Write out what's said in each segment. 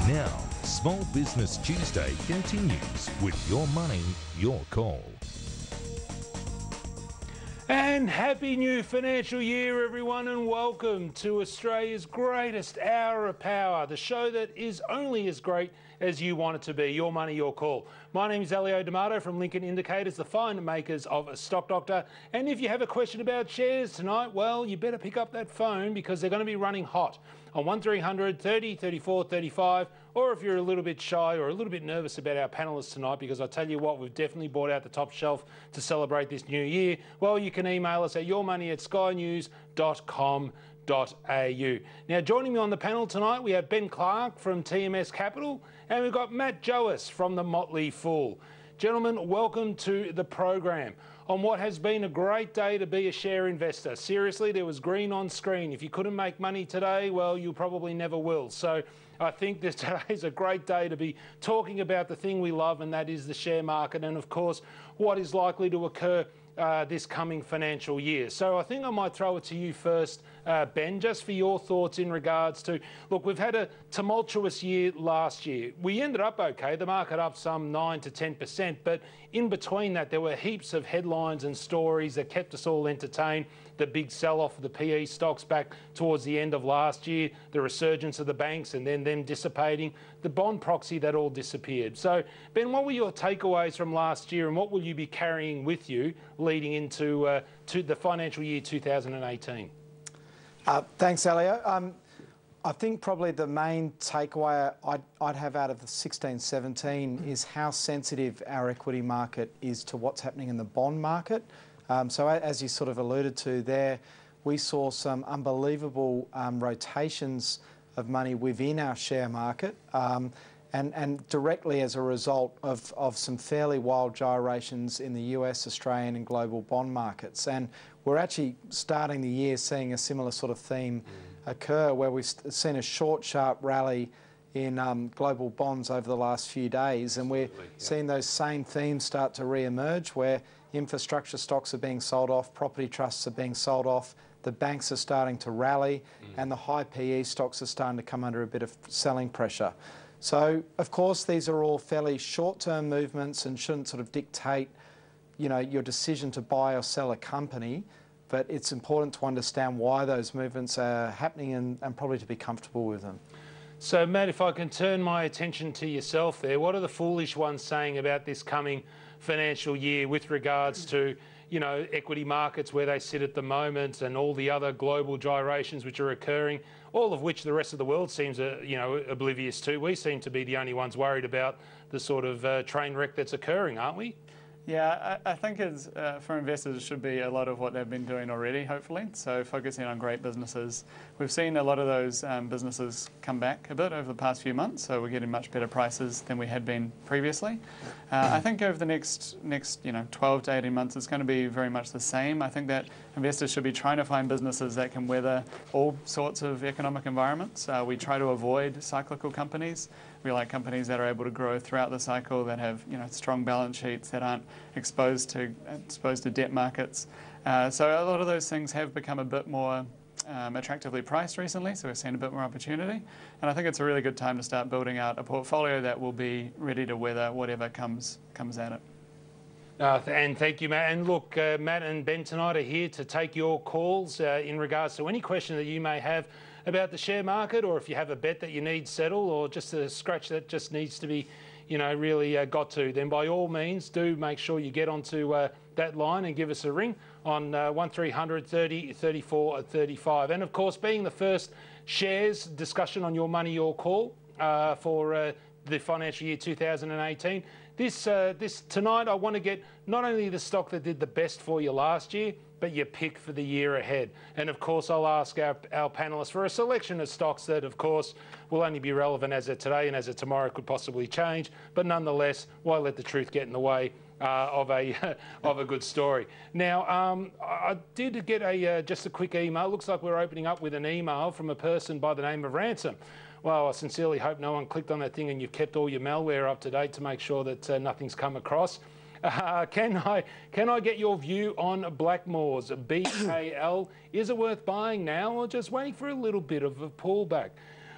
Now, Small Business Tuesday continues with Your Money, Your Call. And happy new financial year, everyone, and welcome to Australia's greatest hour of power, the show that is only as great as you want it to be. Your Money, Your Call. My name is Elio D'Amato from Lincoln Indicators, the fine makers of a Stock Doctor. And if you have a question about shares tonight, well, you better pick up that phone because they're going to be running hot on 1300 30 34 35, or if you're a little bit shy or a little bit nervous about our panellists tonight, because I tell you what, we've definitely brought out the top shelf to celebrate this new year, well, you can email us at yourmoney@skynews.com.au. Now, joining me on the panel tonight, we have Ben Clark from TMS Capital, and we've got Matt Joas from the Motley Fool. Gentlemen, welcome to the program. On what has been a great day to be a share investor. Seriously, there was green on screen. If you couldn't make money today, well, you probably never will. So I think that today is a great day to be talking about the thing we love, and that is the share market, and of course, what is likely to occur this coming financial year. So I think I might throw it to you first, Ben, just for your thoughts in regards to, look, we've had a tumultuous year last year. We ended up okay, the market up some 9 to 10%, but in between that there were heaps of headlines and stories that kept us all entertained. The big sell-off of the PE stocks back towards the end of last year, the resurgence of the banks and then them dissipating, the bond proxy, that all disappeared. So, Ben, what were your takeaways from last year and what will you be carrying with you leading into to the financial year 2018? Thanks, Elio. I think probably the main takeaway I'd have out of the 16-17 is how sensitive our equity market is to what's happening in the bond market. So as you sort of alluded to there, we saw some unbelievable rotations of money within our share market and directly as a result of some fairly wild gyrations in the US, Australian and global bond markets. And we're actually starting the year seeing a similar sort of theme occur, where we've seen a short, sharp rally in global bonds over the last few days. And we're seeing those same themes start to re-emerge, where infrastructure stocks are being sold off, property trusts are being sold off, the banks are starting to rally, and the high PE stocks are starting to come under a bit of selling pressure. So, of course, these are all fairly short-term movements and shouldn't sort of dictate, you know, your decision to buy or sell a company, but it's important to understand why those movements are happening and probably to be comfortable with them. So, Matt, if I can turn my attention to yourself there, what are the foolish ones saying about this coming financial year with regards to, you know, equity markets where they sit at the moment and all the other global gyrations which are occurring, all of which the rest of the world seems, you know, oblivious to? We seem to be the only ones worried about the sort of train wreck that's occurring, aren't we? Yeah, I think it's, for investors it should be a lot of what they've been doing already, hopefully. So focusing on great businesses. We've seen a lot of those businesses come back a bit over the past few months, so we're getting much better prices than we had been previously. I think over the next 12 to 18 months it's going to be very much the same. I think that investors should be trying to find businesses that can weather all sorts of economic environments. We try to avoid cyclical companies. We like companies that are able to grow throughout the cycle, that have, you know, strong balance sheets, that aren't exposed to debt markets. So a lot of those things have become a bit more attractively priced recently, so we're seeing a bit more opportunity. And I think it's a really good time to start building out a portfolio that will be ready to weather whatever comes at it. And thank you, Matt. And look, Matt and Ben tonight are here to take your calls in regards to any question that you may have about the share market, or if you have a bet that you need settled, or just a scratch that just needs to be, you know, really got to, then by all means do make sure you get onto that line and give us a ring on 1300 30 34 35. And of course, being the first shares discussion on Your Money, Your Call for the financial year 2018, this tonight I want to get not only the stock that did the best for you last year, but your pick for the year ahead. And of course, I'll ask our panellists for a selection of stocks that, of course, will only be relevant as of today, and as of tomorrow could possibly change. But nonetheless, why let the truth get in the way of a good story? Now, I did get just a quick email. It looks like we're opening up with an email from a person by the name of Ransom. Well, I sincerely hope no one clicked on that thing and you've kept all your malware up to date to make sure that nothing's come across. Can I get your view on Blackmores, BKL? Is it worth buying now or just waiting for a little bit of a pullback?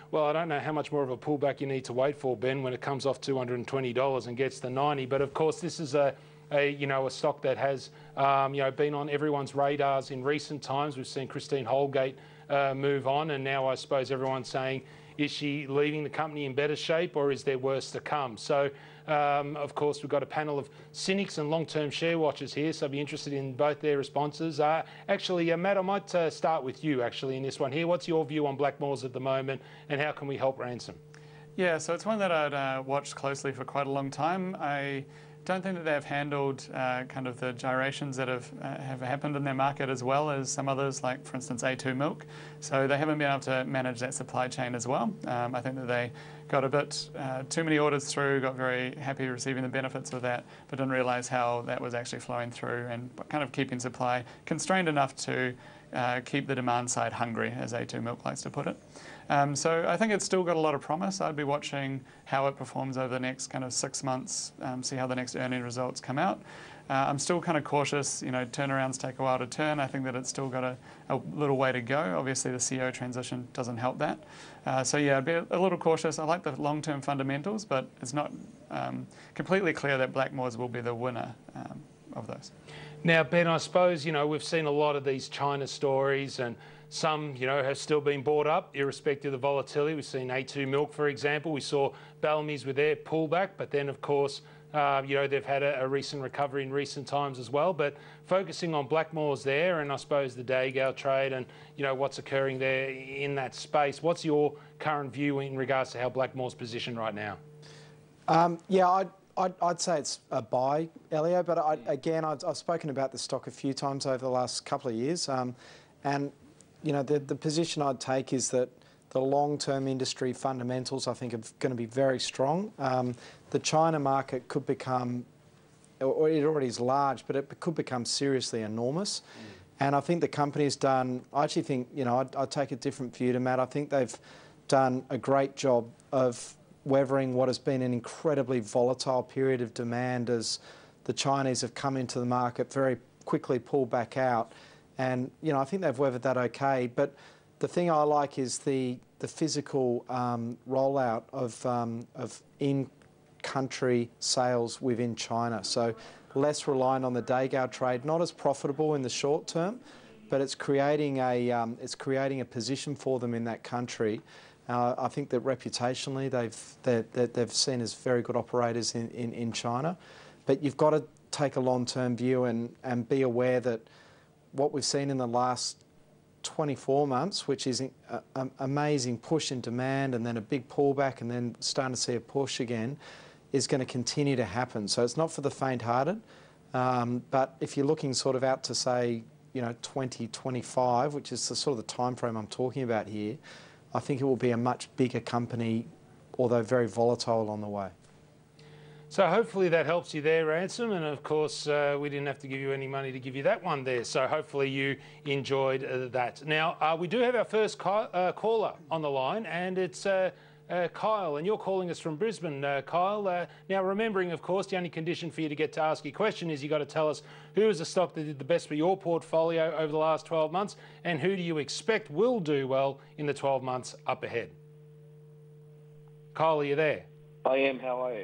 well, I don't know how much more of a pullback you need to wait for, Ben, when it comes off $220 and gets to 90. But of course, this is a stock that has been on everyone's radars in recent times. We've seen Christine Holgate move on, and now I suppose everyone's saying, is she leaving the company in better shape, or is there worse to come? So, of course, we've got a panel of cynics and long-term share watchers here, so I'd be interested in both their responses. Actually, Matt, I might start with you, actually, in this one here. What's your view on Blackmores at the moment, and how can we help Ransom? Yeah, so it's one that I'd watched closely for quite a long time. I don't think that they've handled kind of the gyrations that have happened in their market as well as some others, like, for instance, A2 Milk. So they haven't been able to manage that supply chain as well. I think that they got a bit too many orders through, got very happy receiving the benefits of that, but didn't realise how that was actually flowing through and kind of keeping supply constrained enough to keep the demand side hungry, as A2 Milk likes to put it. So I think it's still got a lot of promise. I'd be watching how it performs over the next kind of 6 months, see how the next earning results come out. I'm still kind of cautious, turnarounds take a while to turn. I think that it's still got a little way to go. Obviously, the CEO transition doesn't help that. So yeah, I'd be a little cautious. I like the long-term fundamentals, but it's not completely clear that Blackmores will be the winner of those. Now, Ben, I suppose, we've seen a lot of these China stories, and some, have still been bought up, irrespective of the volatility. We've seen A2 Milk, for example. We saw Bellamy's with their pullback, but then, of course, they've had a recent recovery in recent times as well. But focusing on Blackmores there, and I suppose the Daigou trade and, what's occurring there in that space, what's your current view in regards to how Blackmores positioned right now? I'd say it's a buy, Elio, but I've spoken about the stock a few times over the last couple of years, and the position I'd take is that the long-term industry fundamentals, I think, are going to be very strong. The China market could become, or it already is large, but it could become seriously enormous. And I think the company's done, I actually think, I'd take a different view to Matt. I think they've done a great job of weathering what has been an incredibly volatile period of demand as the Chinese have come into the market, very quickly pulled back out. And, I think they've weathered that okay. But the thing I like is the physical rollout of in-country sales within China. So less reliant on the Daigou trade, not as profitable in the short term, but it's creating a position for them in that country. I think that reputationally they've seen as very good operators in China. But you've got to take a long-term view and be aware that what we've seen in the last 24 months, which is an amazing push in demand and then a big pullback and then starting to see a push again, is going to continue to happen. So it's not for the faint-hearted. But if you're looking sort of out to, say, 2025, which is the sort of the time frame I'm talking about here, I think it will be a much bigger company, although very volatile on the way. So hopefully that helps you there, Ransom. And of course, we didn't have to give you any money to give you that one there. So hopefully you enjoyed that. Now, we do have our first caller on the line, and it's Kyle, and you're calling us from Brisbane, Kyle. Now, remembering, of course, the only condition for you to get to ask your question is you've got to tell us who is the stock that did the best for your portfolio over the last 12 months, and who do you expect will do well in the 12 months up ahead. Kyle, are you there? I am. How are you?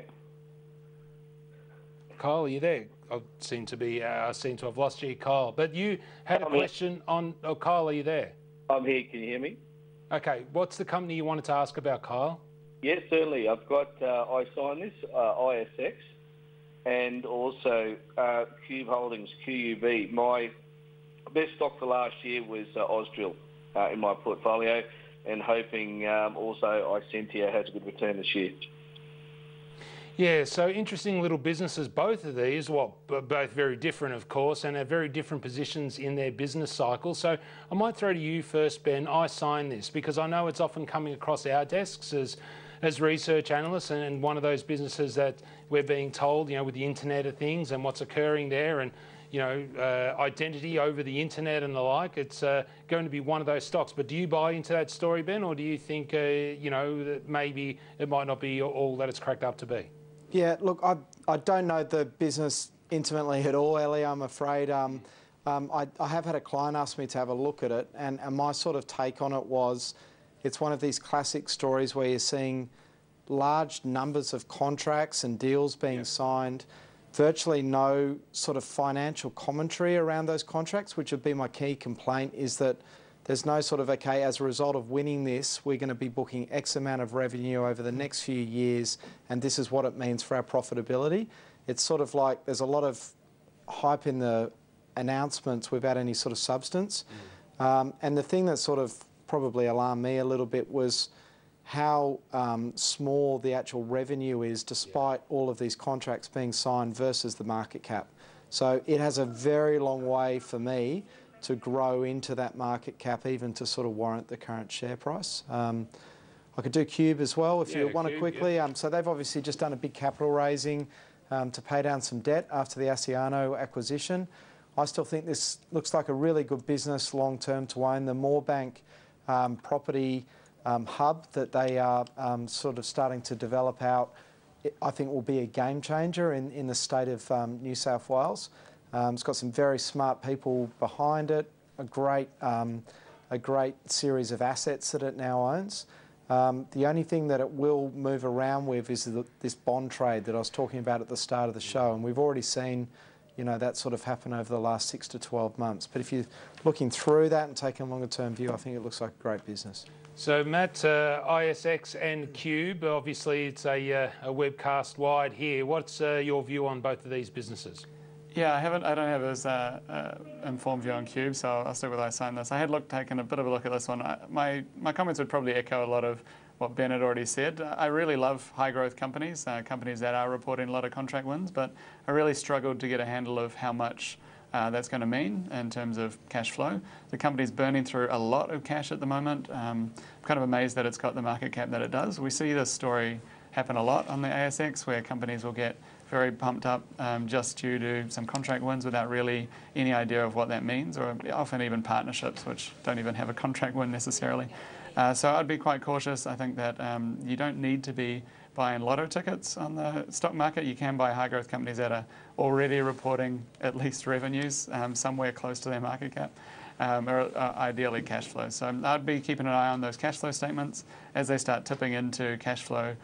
Kyle, are you there? I seem to have lost you, Kyle. But you had a question on... Oh, Kyle, are you there? I'm here. Can you hear me? Okay. What's the company you wanted to ask about, Kyle? Yes, certainly. I've got I signed this, ISX, and also Cube Holdings, QUB. My best stock for last year was Ausdrill in my portfolio, and hoping also Isentia has a good return this year. Yeah, so interesting little businesses, both of these, well, both very different, of course, and have very different positions in their business cycle. So I might throw to you first, Ben. I signed this because I know it's often coming across our desks as research analysts, and one of those businesses that we're being told, with the Internet of Things and what's occurring there, and identity over the internet and the like, it's going to be one of those stocks. But do you buy into that story, Ben, or do you think, that maybe it might not be all that it's cracked up to be? Yeah, look, I don't know the business intimately at all, Ellie, I'm afraid. I have had a client ask me to have a look at it, and my sort of take on it was it's one of these classic stories where you're seeing large numbers of contracts and deals being signed, virtually no sort of financial commentary around those contracts, which would be my key complaint, is that there's no sort of, okay, as a result of winning this, we're going to be booking X amount of revenue over the next few years, and this is what it means for our profitability. It's sort of like there's a lot of hype in the announcements without any sort of substance. And the thing that sort of probably alarmed me a little bit was how small the actual revenue is despite all of these contracts being signed versus the market cap. So it has a very long way for me to grow into that market cap, even to sort of warrant the current share price. I could do Cube as well if you want to quickly. So they've obviously just done a big capital raising to pay down some debt after the Asciano acquisition. I still think this looks like a really good business long term to own. The Moorebank property hub that they are sort of starting to develop out, I think will be a game changer in the state of New South Wales. It's got some very smart people behind it, a great series of assets that it now owns. The only thing that it will move around with is this bond trade that I was talking about at the start of the show, and we've already seen, you know, that sort of happen over the last 6 to 12 months. But if you're looking through that and taking a longer term view, I think it looks like a great business. So Matt, ISX and Cube, obviously it's a webcast wide here. What's your view on both of these businesses? Yeah, I don't have as informed view on Cube, so I'll stick with I signed this. I had taken a bit of a look at this one. My comments would probably echo a lot of what Ben had already said. I really love high growth companies, companies that are reporting a lot of contract wins, but I really struggled to get a handle of how much that's going to mean in terms of cash flow. The company's burning through a lot of cash at the moment. I'm kind of amazed that it's got the market cap that it does. We see this story happen a lot on the ASX, where companies will get very pumped up just due to some contract wins without really any idea of what that means, or often even partnerships which don't even have a contract win necessarily. So I'd be quite cautious. I think that you don't need to be buying lotto tickets on the stock market. You can buy high growth companies that are already reporting at least revenues somewhere close to their market cap, or ideally cash flow. So I'd be keeping an eye on those cash flow statements as they start tipping into cash flow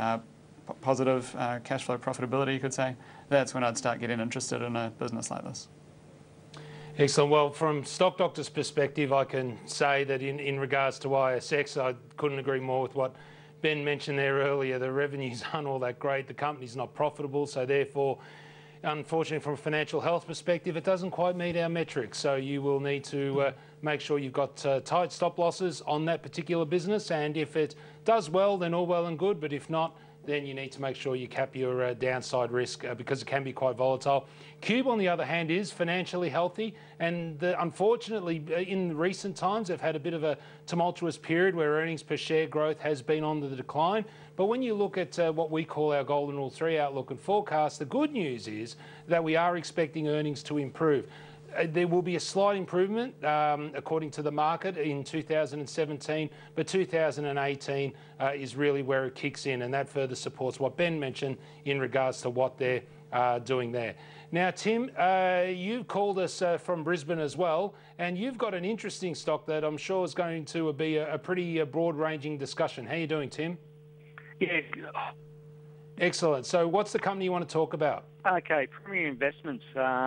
positive cash flow profitability, you could say. That's when I'd start getting interested in a business like this. Excellent. Well, from Stock Doctor's perspective, I can say that in regards to ISX, I couldn't agree more with what Ben mentioned there earlier. The revenues aren't all that great. The company's not profitable, so therefore, unfortunately, from a financial health perspective, it doesn't quite meet our metrics. So you will need to make sure you've got tight stop losses on that particular business, and if it does well, then all well and good, but if not, then you need to make sure you cap your downside risk because it can be quite volatile. Cube, on the other hand, is financially healthy, and unfortunately, in recent times, they've had a bit of a tumultuous period where earnings per share growth has been on the decline. But when you look at what we call our Golden Rule 3 outlook and forecast, the good news is that we are expecting earnings to improve. There will be a slight improvement, according to the market, in 2017, but 2018 is really where it kicks in, and that further supports what Ben mentioned in regards to what they're doing there. Now, Tim, you called us from Brisbane as well, and you've got an interesting stock that I'm sure is going to be a pretty broad-ranging discussion. How are you doing, Tim? Yeah. Excellent. So what's the company you want to talk about? Okay, Premier Investments.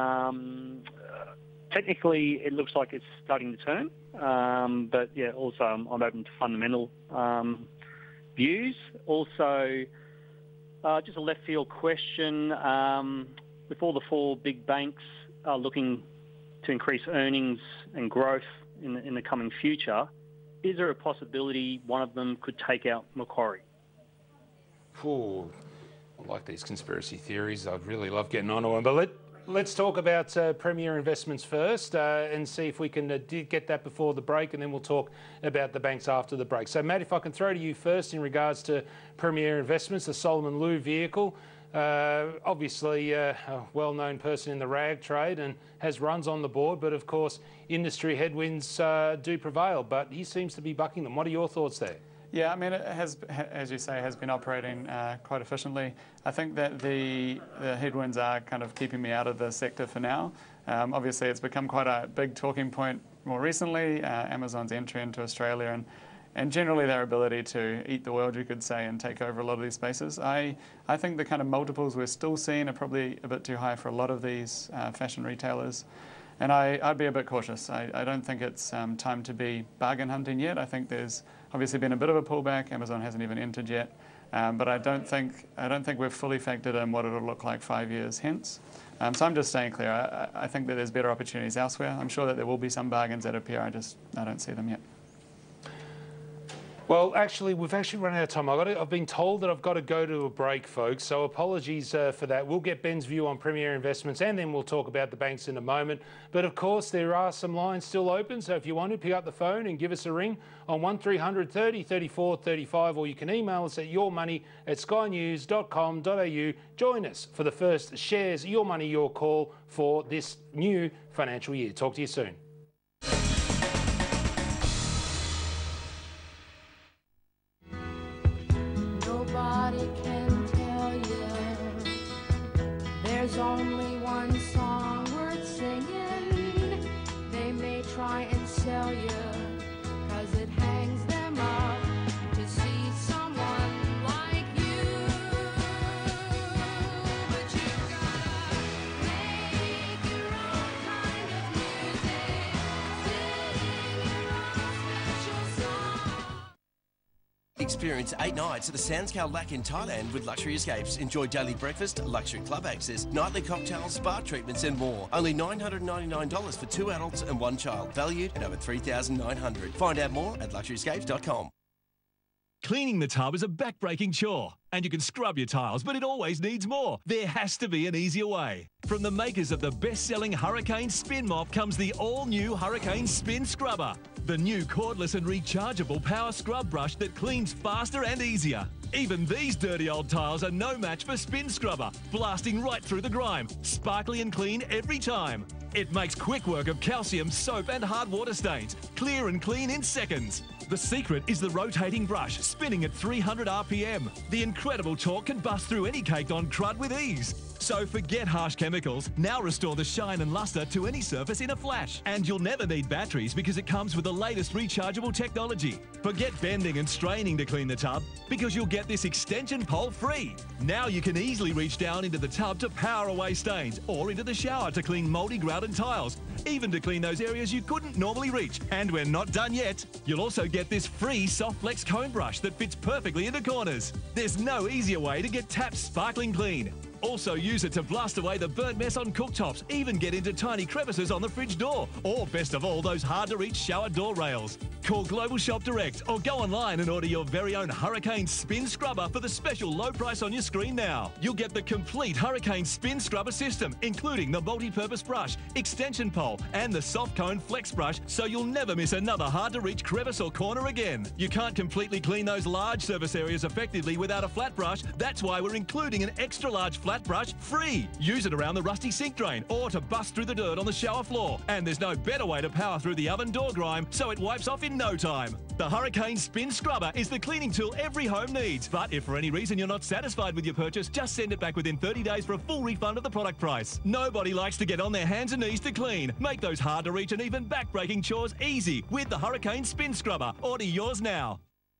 Technically, it looks like it's starting to turn, but yeah, also I'm open to fundamental views. Also, just a left field question. With all the four big banks looking to increase earnings and growth in the coming future, is there a possibility one of them could take out Macquarie? Ooh, I like these conspiracy theories. I'd really love getting onto them, but let's talk about Premier Investments first and see if we can get that before the break, and then we'll talk about the banks after the break. So, Matt, if I can throw to you first in regards to Premier Investments, the Solomon Lew vehicle. Obviously, a well-known person in the rag trade and has runs on the board, but of course, industry headwinds do prevail, but he seems to be bucking them. What are your thoughts there? Yeah, I mean, it has, as you say, has been operating quite efficiently. I think that the headwinds are kind of keeping me out of the sector for now. Obviously, it's become quite a big talking point more recently, Amazon's entry into Australia, and and generally their ability to eat the world, you could say, and take over a lot of these spaces. I think the kind of multiples we're still seeing are probably a bit too high for a lot of these fashion retailers. And I'd be a bit cautious. I don't think it's time to be bargain hunting yet. I think there's obviously been a bit of a pullback. Amazon hasn't even entered yet. But I don't think we've fully factored in what it'll look like 5 years hence. So I'm just staying clear. I think that there's better opportunities elsewhere. I'm sure that there will be some bargains that appear. I don't see them yet. Well, actually, we've run out of time. I've been told that I've got to go to a break, folks, so apologies for that. We'll get Ben's view on Premier Investments, and then we'll talk about the banks in a moment. But, of course, there are some lines still open, so if you want to, pick up the phone and give us a ring on 1300 30 34 35, or you can email us at yourmoney@skynews.com.au. Join us for the first Shares Your Money, Your Call for this new financial year. Talk to you soon. There's only one song worth singing. They may try and sell you, 'cause it hangs them up to see someone like you. But you gotta make your own kind of music, sing your own special song. Experience 8 nights at the Sands Khao Lak in Thailand with Luxury Escapes. Enjoy daily breakfast, luxury club access, nightly cocktails, spa treatments and more. Only $999 for 2 adults and 1 child. Valued at over $3,900. Find out more at luxuryescapes.com. Cleaning the tub is a back-breaking chore, and you can scrub your tiles, but it always needs more. There has to be an easier way. From the makers of the best-selling Hurricane Spin Mop comes the all-new Hurricane Spin Scrubber, the new cordless and rechargeable power scrub brush that cleans faster and easier. Even these dirty old tiles are no match for Spin Scrubber, blasting right through the grime, sparkly and clean every time. It makes quick work of calcium, soap and hard water stains, clear and clean in seconds. The secret is the rotating brush, spinning at 300 RPM. The incredible torque can bust through any caked-on crud with ease. So forget harsh chemicals. Now restore the shine and luster to any surface in a flash. And you'll never need batteries because it comes with the latest rechargeable technology. Forget bending and straining to clean the tub because you'll get this extension pole free. Now you can easily reach down into the tub to power away stains, or into the shower to clean mouldy grout and tiles, even to clean those areas you couldn't normally reach. And we're not done yet. You'll also get this free soft flex cone brush that fits perfectly into corners. There's no easier way to get taps sparkling clean. Also use it to blast away the burnt mess on cooktops, even get into tiny crevices on the fridge door, or best of all, those hard-to-reach shower door rails. Call Global Shop Direct or go online and order your very own Hurricane Spin Scrubber for the special low price on your screen now. You'll get the complete Hurricane Spin Scrubber system, including the multi-purpose brush, extension pole, and the soft cone flex brush, so you'll never miss another hard-to-reach crevice or corner again. You can't completely clean those large surface areas effectively without a flat brush. That's why we're including an extra large flat brush free. Use it around the rusty sink drain or to bust through the dirt on the shower floor. And there's no better way to power through the oven door grime, so it wipes off in no time. The Hurricane Spin Scrubber is the cleaning tool every home needs. But if for any reason you're not satisfied with your purchase, just send it back within 30 days for a full refund of the product price. Nobody likes to get on their hands and knees to clean. Make those hard to reach and even back-breaking chores easy with the Hurricane Spin Scrubber. Order yours now.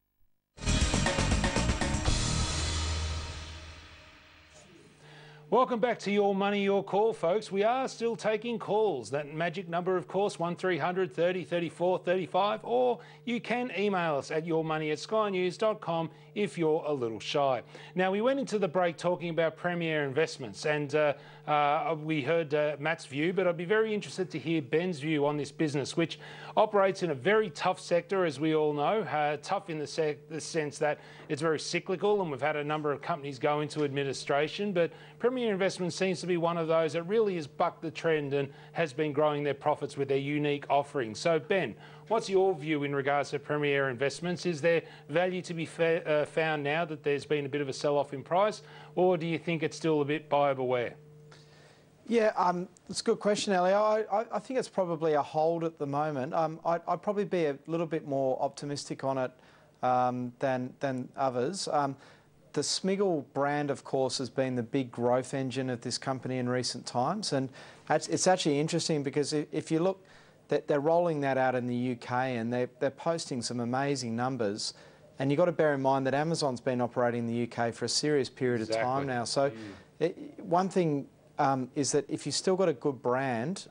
Welcome back to Your Money, Your Call, folks. We are still taking calls. That magic number, of course, 1300 30 34 35, or you can email us at yourmoney@skynews.com if you're a little shy. Now, we went into the break talking about Premier Investments, and we heard Matt's view, but I'd be very interested to hear Ben's view on this business, which operates in a very tough sector, as we all know. Tough in the sense that it's very cyclical, and we've had a number of companies go into administration, but Premier Investments seems to be one of those that really has bucked the trend and has been growing their profits with their unique offerings. So, Ben, what's your view in regards to Premier Investments? Is there value to be found now that there's been a bit of a sell-off in price, or do you think it's still a bit buyer beware? Yeah, it's a good question, Ellie. I think it's probably a hold at the moment. I'd probably be a little bit more optimistic on it than others. The Smiggle brand, of course, has been the big growth engine of this company in recent times, and it's actually interesting because if you look they're rolling that out in the UK, and they're posting some amazing numbers. And you've got to bear in mind that Amazon's been operating in the UK for a serious period of time now. So one thing is that if you've still got a good brand,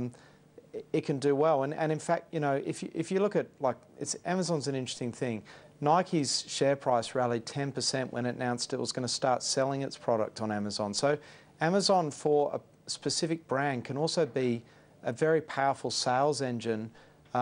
it can do well. And in fact, you know, if you look at, like, Amazon's an interesting thing. Nike's share price rallied 10% when it announced it was going to start selling its product on Amazon. So Amazon, for a specific brand, can also be a very powerful sales engine,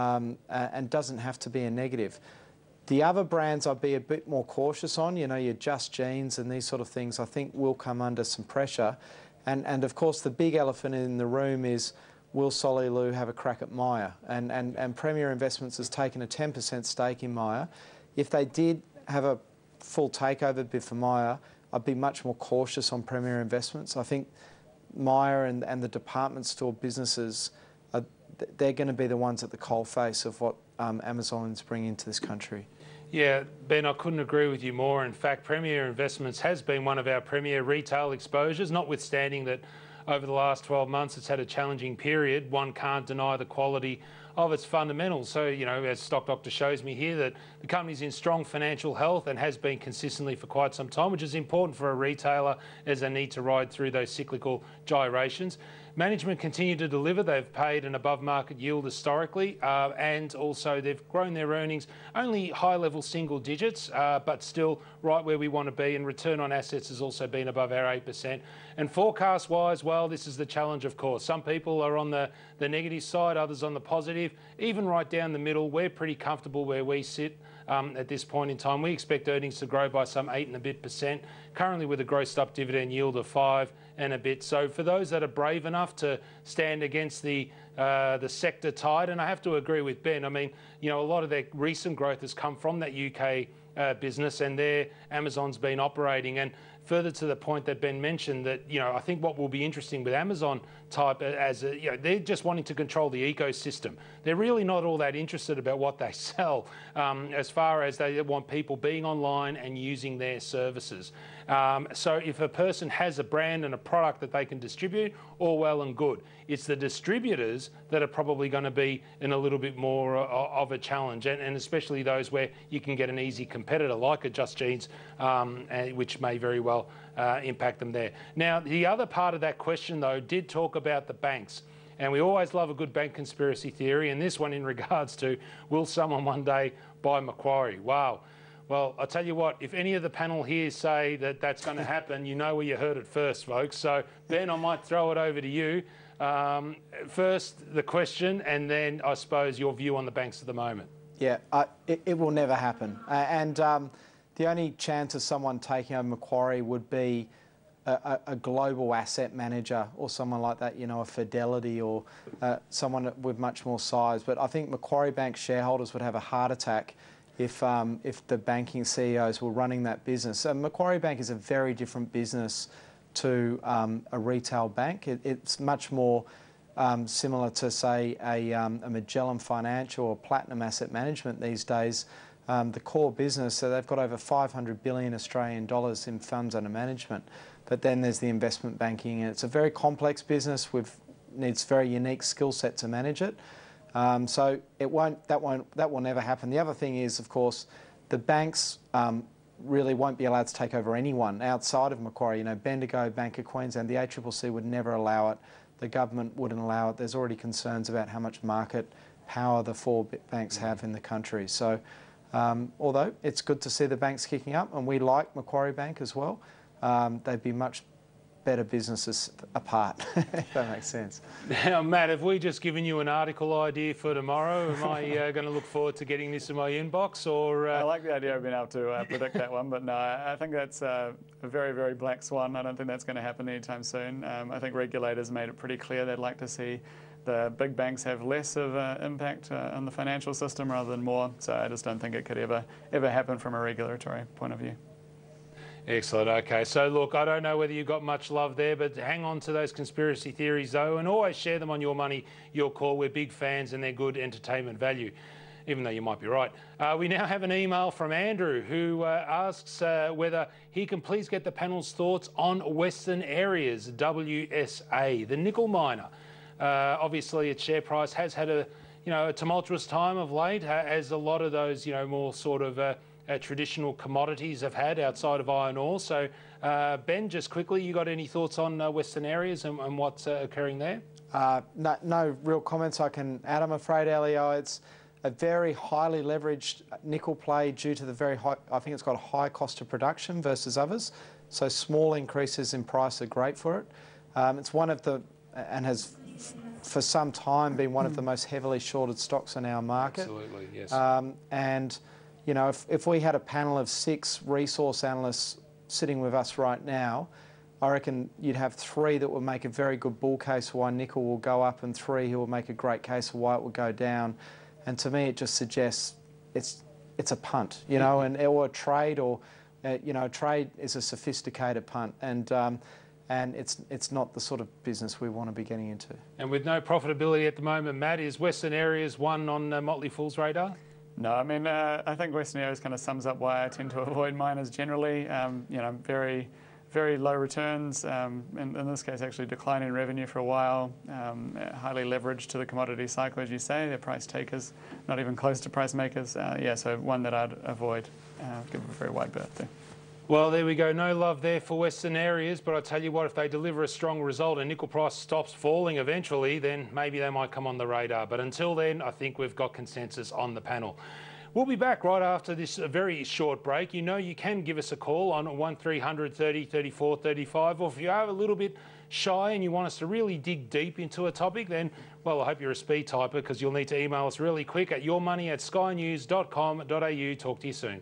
and doesn't have to be a negative. The other brands I'd be a bit more cautious on, you know, your Just Jeans and these sort of things, I think will come under some pressure. And of course, the big elephant in the room is, will Solly Lew have a crack at Myer? And Premier Investments has taken a 10% stake in Myer. If they did have a full takeover bid for Myer, I'd be much more cautious on Premier Investments. I think Myer and the department store businesses, they're going to be the ones at the coalface of what Amazon's bringing into this country. Yeah, Ben, I couldn't agree with you more. In fact, Premier Investments has been one of our premier retail exposures, notwithstanding that over the last 12 months it's had a challenging period. One can't deny the quality of its fundamentals. So, you know, as Stock Doctor shows me here, that the company's in strong financial health and has been consistently for quite some time, which is important for a retailer as they need to ride through those cyclical gyrations. Management continue to deliver. They've paid an above-market yield historically, and also they've grown their earnings only high-level single digits, but still right where we want to be, and return on assets has also been above our 8%. And forecast-wise, well, this is the challenge, of course. Some people are on the negative side, others on the positive. Even right down the middle, we're pretty comfortable where we sit. At this point in time, we expect earnings to grow by some 8 and a bit %, currently with a grossed up dividend yield of 5 and a bit. So for those that are brave enough to stand against the sector tide, and I have to agree with Ben, I mean, you know, a lot of their recent growth has come from that UK business, and there Amazon's been operating. And further to the point that Ben mentioned, that, you know, I think what will be interesting with Amazon type, you know, they're just wanting to control the ecosystem. They're really not all that interested about what they sell, as far as they want people being online and using their services. So if a person has a brand and a product that they can distribute, all well and good. It's the distributors that are probably going to be in a little bit more of a challenge, and especially those where you can get an easy competitor like a Just Jeans, which may very well impact them there. Now, the other part of that question, though, did talk about the banks. And we always love a good bank conspiracy theory, and this one in regards to, will someone one day buy Macquarie? Wow. Well, I'll tell you what, if any of the panel here say that that's going to happen, you know where you heard it first, folks. So, Ben, I might throw it over to you. First, the question, and then, I suppose, your view on the banks at the moment. Yeah, it will never happen. And the only chance of someone taking over Macquarie would be a global asset manager or someone like that, you know, a Fidelity or someone with much more size. But I think Macquarie Bank shareholders would have a heart attack if the banking CEOs were running that business. And Macquarie Bank is a very different business to a retail bank. It's much more similar to, say, a Magellan Financial or Platinum Asset Management these days. The core business, so they've got over 500 billion Australian dollars in funds under management. But then there's the investment banking, and it's a very complex business needs very unique skill set to manage it. So that will never happen. The other thing is, of course, the banks really won't be allowed to take over anyone outside of Macquarie. You know, Bendigo, Bank of Queensland, the ACCC would never allow it. The government wouldn't allow it. There's already concerns about how much market power the 4 banks have in the country. So although it's good to see the banks kicking up, and we like Macquarie Bank as well, they'd be much better businesses apart, if that makes sense. Now, Matt, have we just given you an article idea for tomorrow? Am I going to look forward to getting this in my inbox? Or I like the idea of being able to predict that one, but no, I think that's a very, very black swan. I don't think that's going to happen anytime soon. I think regulators made it pretty clear they'd like to see the big banks have less of an impact on the financial system rather than more. So I just don't think it could ever happen from a regulatory point of view. Excellent. Okay, so look, I don't know whether you got much love there, but hang on to those conspiracy theories though, and always share them on Your Money, Your Call. We're big fans and they're good entertainment value, even though you might be right. We now have an email from Andrew who asks whether he can please get the panel's thoughts on Western Areas, WSA, the nickel miner. Obviously, its share price has had a tumultuous time of late, as a lot of those more sort of traditional commodities have had outside of iron ore. So, Ben, just quickly, you got any thoughts on Western Areas and what's occurring there? No real comments I can add, I'm afraid, Elio. It's a very highly leveraged nickel play due to the very high, I think it's got a high cost of production versus others. So small increases in price are great for it. It's one of the, and has for some time been one of the most heavily shorted stocks in our market. Absolutely, yes. And, if we had a panel of 6 resource analysts sitting with us right now, I reckon you'd have 3 that would make a very good bull case for why nickel will go up, and 3 who will make a great case for why it will go down. And to me, it just suggests it's a punt, or a trade, or a trade is a sophisticated punt, and it's not the sort of business we want to be getting into. And with no profitability at the moment, Matt, is Western Areas one on Motley Fool's radar? No, I mean, I think Western Areas kind of sums up why I tend to avoid miners generally. Very, very low returns, in this case actually declining revenue for a while, highly leveraged to the commodity cycle, as you say. They're price takers, not even close to price makers. So one that I'd avoid, give a very wide berth there. Well, there we go. No love there for Western Areas, but I tell you what, if they deliver a strong result and nickel price stops falling eventually, then maybe they might come on the radar. But until then, I think we've got consensus on the panel. We'll be back right after this very short break. You can give us a call on 1300 30 34 35, or if you are a little bit shy and you want us to really dig deep into a topic, then, well, I hope you're a speed typer, because you'll need to email us really quick at yourmoney@skynews.com.au. Talk to you soon.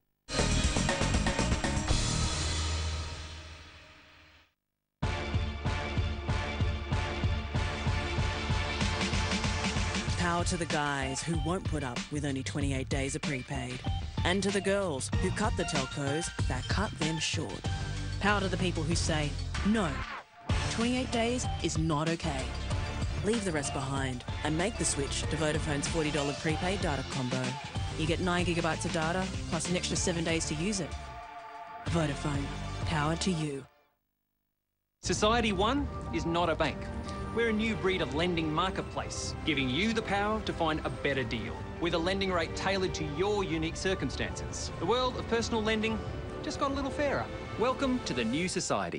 Power to the guys who won't put up with only 28 days of prepaid. And to the girls who cut the telcos that cut them short. Power to the people who say, no, 28 days is not okay. Leave the rest behind and make the switch to Vodafone's $40 prepaid data combo. You get 9 gigabytes of data plus an extra 7 days to use it. Vodafone, power to you. Society One is not a bank. We're a new breed of lending marketplace, giving you the power to find a better deal with a lending rate tailored to your unique circumstances. The world of personal lending just got a little fairer. Welcome to the new society.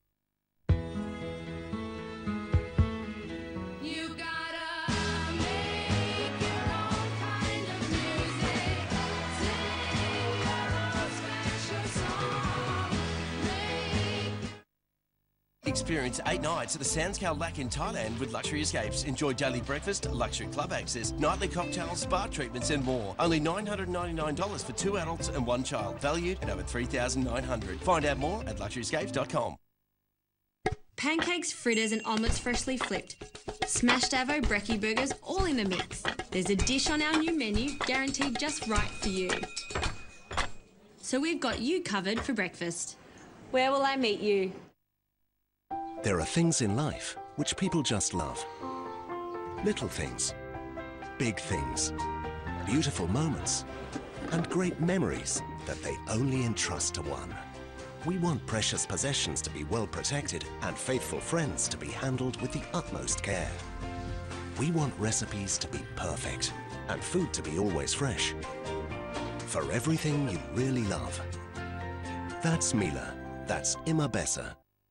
Experience 8 nights at the Sanskar Lac in Thailand with luxury escapes. Enjoy daily breakfast, luxury club access, nightly cocktails, spa treatments and more. Only $999 for 2 adults and 1 child. Valued at over $3,900. Find out more at luxuryescapes.com. Pancakes, fritters and omelettes freshly flipped. Smashed avo brekkie burgers all in the mix. There's a dish on our new menu guaranteed just right for you. So we've got you covered for breakfast. Where will I meet you? There are things in life which people just love. Little things, big things, beautiful moments, and great memories that they only entrust to one. We want precious possessions to be well protected and faithful friends to be handled with the utmost care. We want recipes to be perfect and food to be always fresh. For everything you really love. That's Mila. That's Imabessa.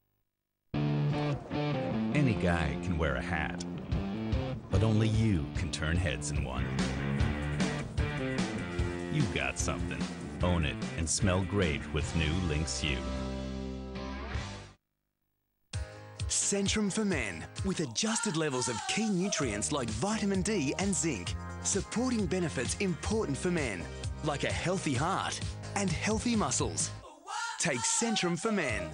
Any guy can wear a hat, but only you can turn heads in one. You've got something. Own it and smell great with new Lynx U. Centrum for Men, with adjusted levels of key nutrients like vitamin D and zinc, supporting benefits important for men, like a healthy heart and healthy muscles. Take Centrum for Men.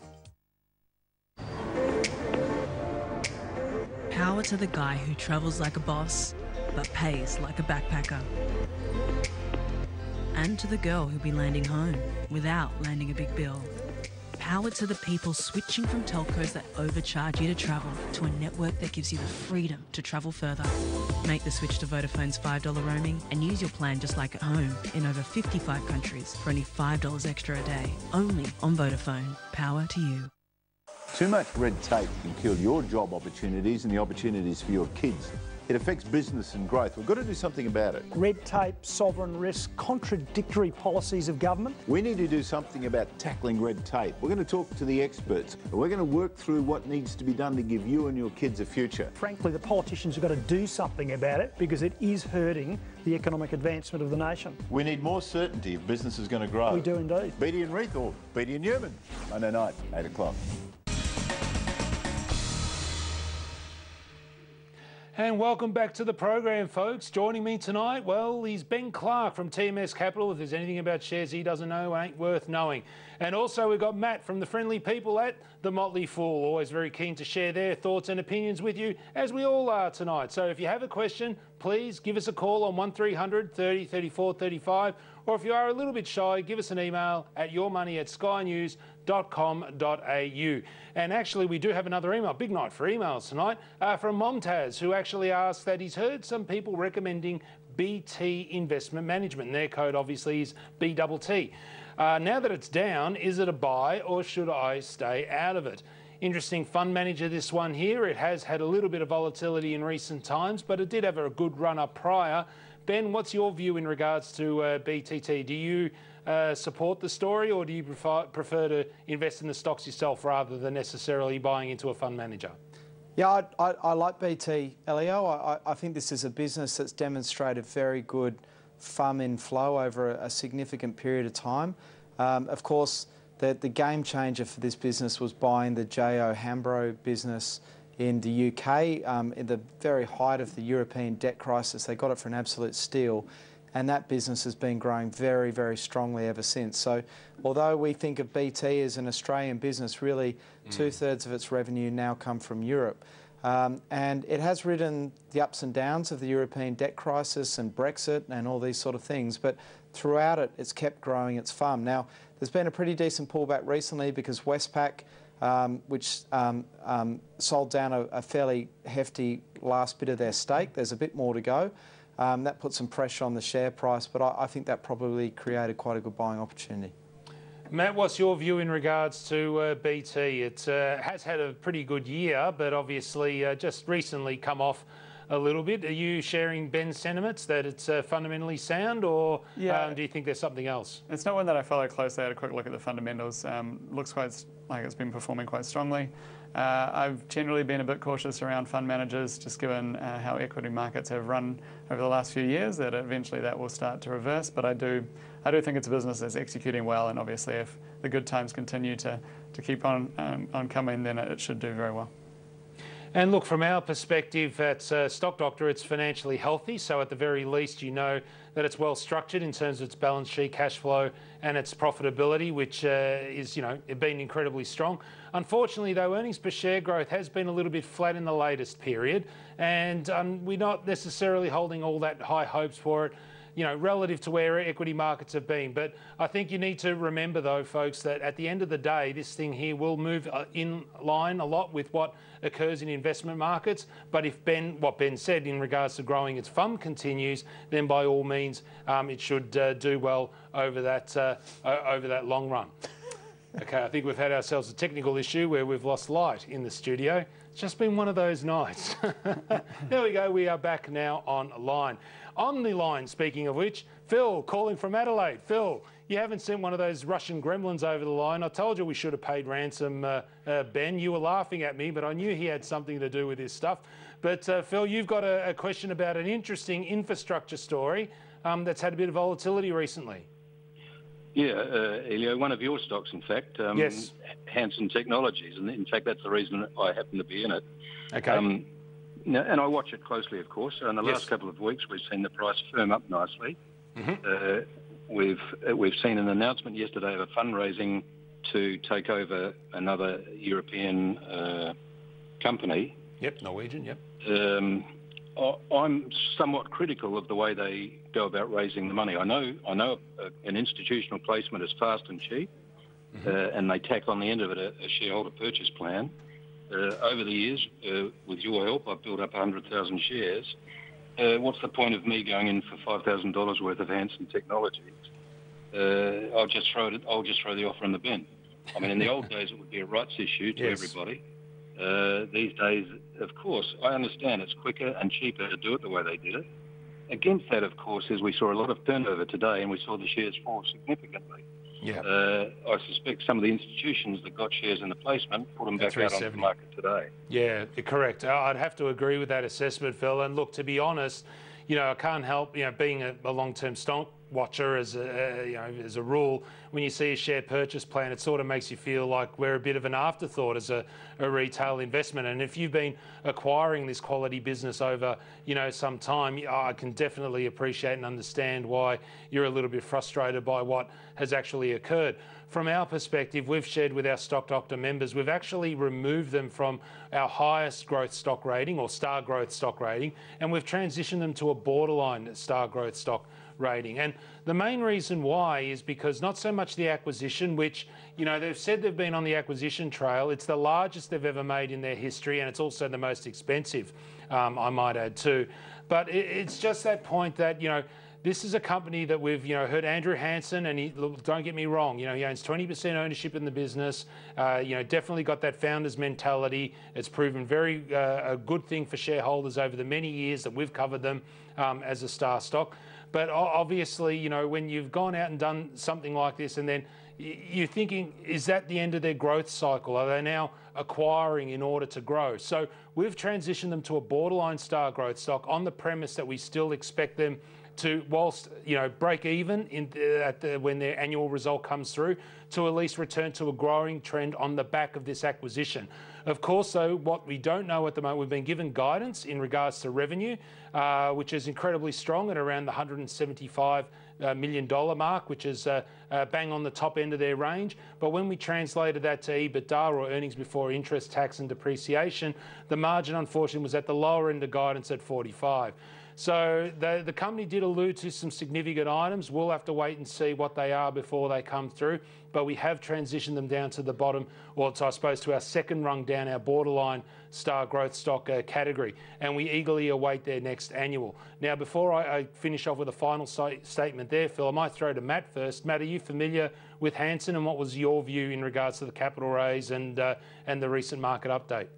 Power to the guy who travels like a boss, but pays like a backpacker. And to the girl who'll be landing home without landing a big bill. Power to the people switching from telcos that overcharge you to travel to a network that gives you the freedom to travel further. Make the switch to Vodafone's $5 roaming and use your plan just like at home in over 55 countries for only $5 extra a day. Only on Vodafone. Power to you. Too much red tape can kill your job opportunities and the opportunities for your kids. It affects business and growth. We've got to do something about it. Red tape, sovereign risk, contradictory policies of government. We need to do something about tackling red tape. We're going to talk to the experts. And we're going to work through what needs to be done to give you and your kids a future. Frankly, the politicians have got to do something about it because it is hurting the economic advancement of the nation. We need more certainty if business is going to grow. We do indeed. Beattie and Reith or Beattie and Newman. Monday night, 8 o'clock. And welcome back to the program, folks. Joining me tonight, well, he's Ben Clark from TMS Capital. If there's anything about shares he doesn't know, ain't worth knowing. And also we've got Matt from the friendly people at The Motley Fool. Always very keen to share their thoughts and opinions with you, as we all are tonight. So if you have a question, please give us a call on 1300 30 34 35. Or if you are a little bit shy, give us an email at yourmoney@skynews.com.au. And actually, we do have another email, big night for emails tonight, from Momtaz, who actually asked that he's heard some people recommending BT Investment Management. And their code obviously is BTT. Now that it's down, is it a buy or should I stay out of it? Interesting fund manager, this one here. It has had a little bit of volatility in recent times, but it did have a good run up prior. Ben, what's your view in regards to BTT? Do you support the story, or do you prefer to invest in the stocks yourself rather than necessarily buying into a fund manager? Yeah, I like BT, Elio. I think this is a business that's demonstrated very good FUM inflow over a significant period of time. Of course, the game changer for this business was buying the J.O. Hambro business in the UK. In the very height of the European debt crisis, they got it for an absolute steal, and that business has been growing very, very strongly ever since. So although we think of BT as an Australian business, really two-thirds of its revenue now come from Europe. And it has ridden the ups and downs of the European debt crisis and Brexit and all these sort of things, but throughout it, it's kept growing its FUM. Now, there's been a pretty decent pullback recently because Westpac, which sold down a fairly hefty last bit of their stake. There's a bit more to go. That put some pressure on the share price, but I think that probably created quite a good buying opportunity. Matt, what's your view in regards to BT? It has had a pretty good year, but obviously just recently come off a little bit. Are you sharing Ben's sentiments that it's fundamentally sound, or do you think there's something else? It's not one that I follow closely. I had a quick look at the fundamentals. Looks quite like it's been performing quite strongly. I've generally been a bit cautious around fund managers, just given how equity markets have run over the last few years, that eventually that will start to reverse. But I do think it's a business that's executing well, and obviously if the good times continue to keep on coming, then it should do very well. And look, from our perspective at Stock Doctor, it's financially healthy. So at the very least, you know that it's well structured in terms of its balance sheet, cash flow, and its profitability, which is, been incredibly strong. Unfortunately, though, earnings per share growth has been a little bit flat in the latest period, and we're not necessarily holding all that high hopes for it, relative to where equity markets have been. But I think you need to remember, though, folks, that at the end of the day, this thing here will move in line a lot with what occurs in investment markets. But if what Ben said in regards to growing its FUM continues, then by all means, it should do well over that long run. Okay, I think we've had ourselves a technical issue where we've lost light in the studio. It's just been one of those nights. There we go, we are back now online. On the line, speaking of which, Phil, calling from Adelaide. Phil, you haven't sent one of those Russian gremlins over the line. I told you we should have paid ransom, Ben. You were laughing at me, but I knew he had something to do with this stuff. But Phil, you've got a question about an interesting infrastructure story that's had a bit of volatility recently. Yeah, Elio, one of your stocks, in fact, yes. Hansen Technologies, and in fact that's the reason I happen to be in it. Okay. Now, and I watch it closely, of course. In the Yes. last couple of weeks, we've seen the price firm up nicely. Mm-hmm. We've seen an announcement yesterday of a fundraising to take over another European company. Yep, Norwegian. Yep. I'm somewhat critical of the way they go about raising the money. I know an institutional placement is fast and cheap, and they tack on the end of it a shareholder purchase plan. Over the years, with your help, I've built up 100,000 shares. What's the point of me going in for $5,000 worth of Hansen Technologies? I'll just throw the offer in the bin. I mean, in the old days, it would be a rights issue to everybody. These days, of course, I understand it's quicker and cheaper to do it the way they did it. Against that, of course, is we saw a lot of turnover today, and we saw the shares fall significantly. Yeah. I suspect some of the institutions that got shares in the placement put them back out on the market today. Yeah, correct. I'd have to agree with that assessment, Phil. And look, to be honest, I can't help, being a long-term stock watcher as a rule, when you see a share purchase plan, it sort of makes you feel like we're a bit of an afterthought as a retail investment. And if you've been acquiring this quality business over, some time, I can definitely appreciate and understand why you're a little bit frustrated by what has actually occurred. From our perspective, we've shared with our Stock Doctor members, we've actually removed them from our highest growth stock rating or star growth stock rating, and we've transitioned them to a borderline star growth stock rating. And the main reason why is because not so much the acquisition, which, they've said they've been on the acquisition trail. It's the largest they've ever made in their history, and it's also the most expensive, I might add too. But it's just that point that, this is a company that we've, heard Andrew Hansen, and don't get me wrong, he owns 20% ownership in the business. Definitely got that founder's mentality. It's proven very a good thing for shareholders over the many years that we've covered them as a star stock. But obviously, when you've gone out and done something like this, and then you're thinking, is that the end of their growth cycle? Are they now acquiring in order to grow? So we've transitioned them to a borderline star growth stock on the premise that we still expect them to, whilst break even when their annual result comes through, to at least return to a growing trend on the back of this acquisition. Of course, though, what we don't know at the moment, we've been given guidance in regards to revenue, which is incredibly strong at around the $175 million mark, which is bang on the top end of their range. But when we translated that to EBITDA, or earnings before interest, tax and depreciation, the margin unfortunately was at the lower end of guidance at 45. So the company did allude to some significant items. We'll have to wait and see what they are before they come through. But we have transitioned them down to the bottom, or I suppose to our second rung down, our borderline star growth stock category. And we eagerly await their next annual. Now, before I finish off with a final statement there, Phil, I might throw to Matt first. Matt, are you familiar with Hansen, and what was your view in regards to the capital raise and the recent market update?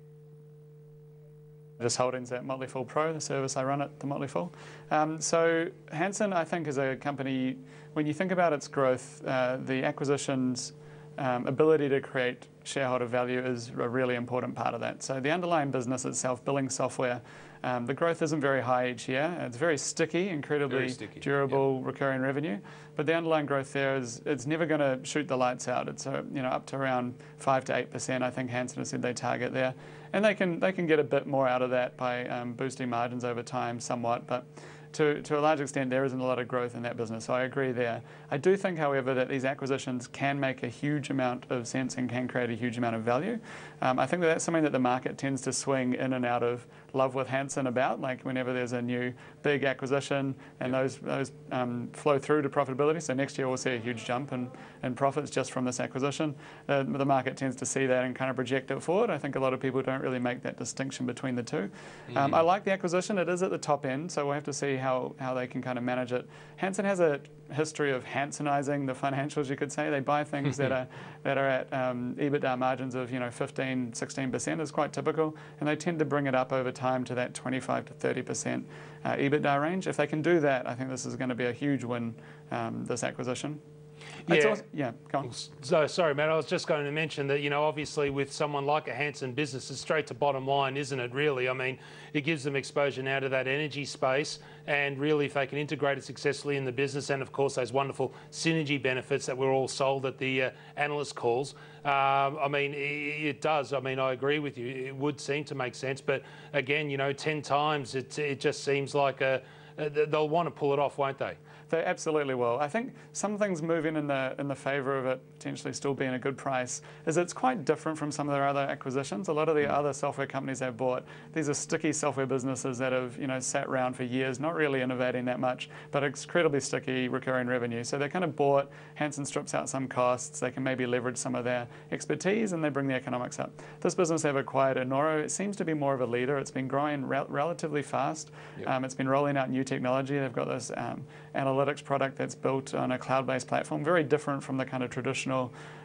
Just holdings at Motley Fool Pro, the service I run at the Motley Fool. So Hansen, I think, is a company, when you think about its growth, the acquisition's ability to create shareholder value is a really important part of that. So the underlying business itself, billing software, the growth isn't very high each year. It's very sticky, incredibly durable, recurring revenue. But the underlying growth there it's never going to shoot the lights out. It's up to around 5 to 8%. I think Hansen has said they target there, and they can get a bit more out of that by boosting margins over time somewhat. But to a large extent, there isn't a lot of growth in that business. So I agree there. I do think, however, that these acquisitions can make a huge amount of sense and can create a huge amount of value. I think that's something that the market tends to swing in and out of love with Hansen about, like whenever there's a new big acquisition and those flow through to profitability. So next year we'll see a huge jump in profits just from this acquisition. The market tends to see that and kind of project it forward. I think a lot of people don't really make that distinction between the two. I like the acquisition. It is at the top end, so we'll have to see how they can kind of manage it. Hansen has a history of Hansenizing the financials, you could say. They buy things that are at EBITDA margins of 15, 16% is quite typical, and they tend to bring it up over time to that 25 to 30% EBITDA range. If they can do that, I think this is going to be a huge win, this acquisition. Yeah, go on. So, sorry, Matt, I was just going to mention that, obviously with someone like a Hansen business, it's straight to bottom line, isn't it, really? I mean, it gives them exposure now to that energy space, and really if they can integrate it successfully in the business, and of course those wonderful synergy benefits that we're all sold at the analyst calls, I mean, it does. I mean, I agree with you. It would seem to make sense, but again, 10 times, it just seems like they'll want to pull it off, won't they? They absolutely will. I think some things moving in the favour of it potentially still being a good price is it's quite different from some of their other acquisitions. A lot of the other software companies they've bought, these are sticky software businesses that have sat around for years, not really innovating that much, but incredibly sticky recurring revenue. So they're kind of bought, Hansen strips out some costs, they can maybe leverage some of their expertise, and they bring the economics up. This business they've acquired, Enoro, it seems to be more of a leader. It's been growing relatively fast. It's been rolling out new technology. They've got this analytics product that's built on a cloud-based platform, very different from the kind of traditional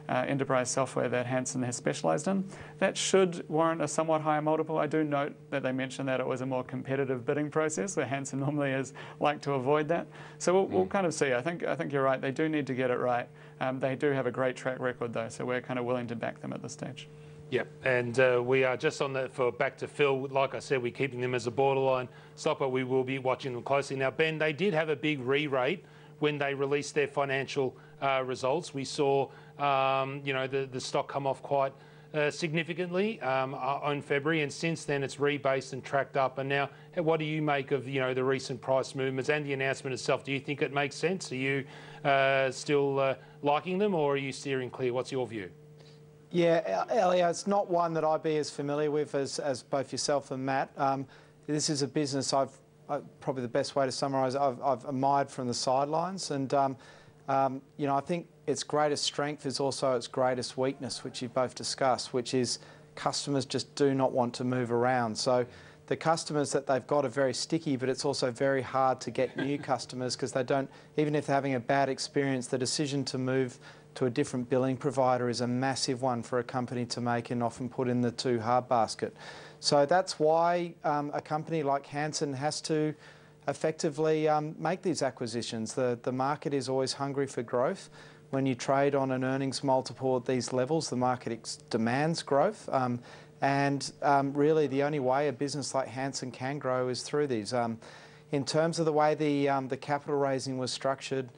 enterprise software that Hansen has specialised in. That should warrant a somewhat higher multiple. I do note that they mentioned that it was a more competitive bidding process, where Hansen normally is like to avoid that. So we'll kind of see. I think you're right. They do need to get it right. They do have a great track record though, so we're kind of willing to back them at this stage. Yep, and we are just on that for back to Phil. Like I said, we're keeping them as a borderline stock, but we will be watching them closely. Now, Ben, they did have a big re-rate when they released their financial results. We saw, the stock come off quite significantly on February, and since then it's rebased and tracked up. And now, what do you make of the recent price movements and the announcement itself? Do you think it makes sense? Are you still liking them, or are you steering clear? What's your view? Yeah, Elliot, it's not one that I'd be as familiar with as both yourself and Matt. This is a business probably the best way to summarise it, I've admired from the sidelines, and I think its greatest strength is also its greatest weakness, which you both discussed, which is customers just do not want to move around. So the customers that they've got are very sticky, but it's also very hard to get new customers because they don't, even if they're having a bad experience, the decision to move to a different billing provider is a massive one for a company to make and often put in the too hard basket. So that's why a company like Hansen has to effectively make these acquisitions. The market is always hungry for growth. When you trade on an earnings multiple at these levels, the market demands growth. Really the only way a business like Hansen can grow is through these. In terms of the way the capital raising was structured,